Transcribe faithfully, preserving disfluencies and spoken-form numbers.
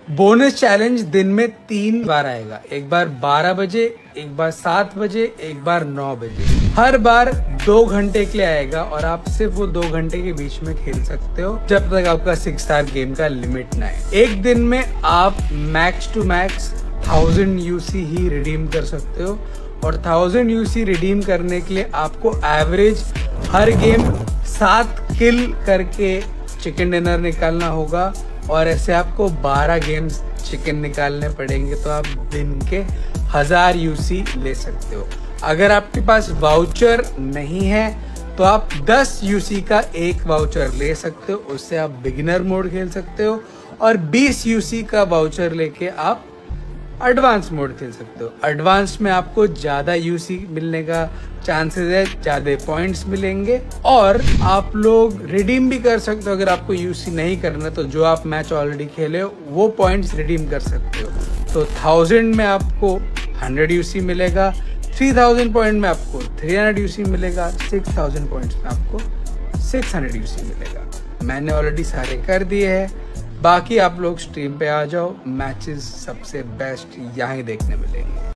Bonus challenge दिन में तीन बार आएगा, एक बार बारह बजे, एक बार सात बजे, एक बार नौ बजे। हर बार दो घंटे के लिए आएगा और आप सिर्फ वो दो घंटे के बीच में खेल सकते हो जब तक आपका सिक्स स्टार गेम का लिमिट ना है। एक दिन में आप max two max thousand UC ही रिडीम कर सकते हो और थाउजेंड यूसी रिडीम करने के लिए आपको एवरेज हर गेम सात किल करके चिकन डिनर निकालना होगा और ऐसे आपको बारह गेम्स चिकन निकालने पड़ेंगे तो आप दिन के हजार यूसी ले सकते हो। अगर आपके पास वाउचर नहीं है तो आप दस यूसी का एक वाउचर ले सकते हो, उससे आप बिगिनर मोड खेल सकते हो और बीस यूसी का वाउचर लेके आप एडवांस मोड खेल सकते हो। एडवांस में आपको ज्यादा यूसी मिलने का चांसेस है, ज्यादा पॉइंट्स मिलेंगे और आप लोग रिडीम भी कर सकते हो। अगर आपको यूसी नहीं करना तो जो आप मैच ऑलरेडी खेले हो वो पॉइंट्स रिडीम कर सकते हो। तो थाउजेंड में आपको हंड्रेड यूसी मिलेगा, थ्री थाउजेंड पॉइंट में आपको थ्री हंड्रेड यूसी मिलेगा, सिक्स थाउजेंड पॉइंट्स में आपको सिक्स हंड्रेड यूसी मिलेगा। मैंने ऑलरेडी सारे कर दिए हैं, बाकी आप लोग स्ट्रीम पे आ जाओ, मैचेस सबसे बेस्ट यहाँ ही देखने मिलेंगे।